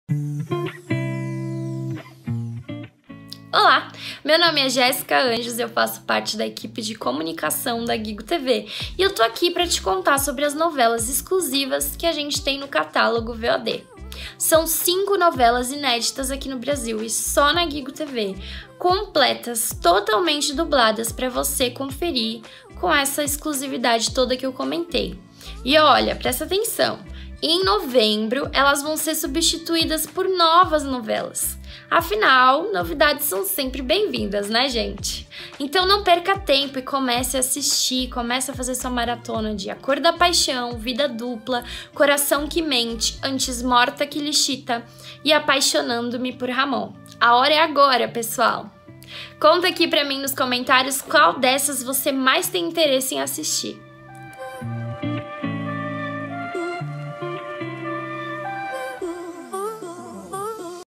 Olá, meu nome é Jéssica Anjos e eu faço parte da equipe de comunicação da Guigo TV e eu tô aqui para te contar sobre as novelas exclusivas que a gente tem no catálogo VOD. São 5 novelas inéditas aqui no Brasil e só na Guigo TV, completas, totalmente dubladas para você conferir com essa exclusividade toda que eu comentei. E olha, presta atenção, em novembro elas vão ser substituídas por novas novelas. Afinal, novidades são sempre bem-vindas, né, gente? Então não perca tempo e comece a assistir, comece a fazer sua maratona de A Cor da Paixão, Vida Dupla, Coração que Mente, Antes Morta que Lixita e Apaixonando-me por Ramon. A hora é agora, pessoal! Conta aqui pra mim nos comentários qual dessas você mais tem interesse em assistir.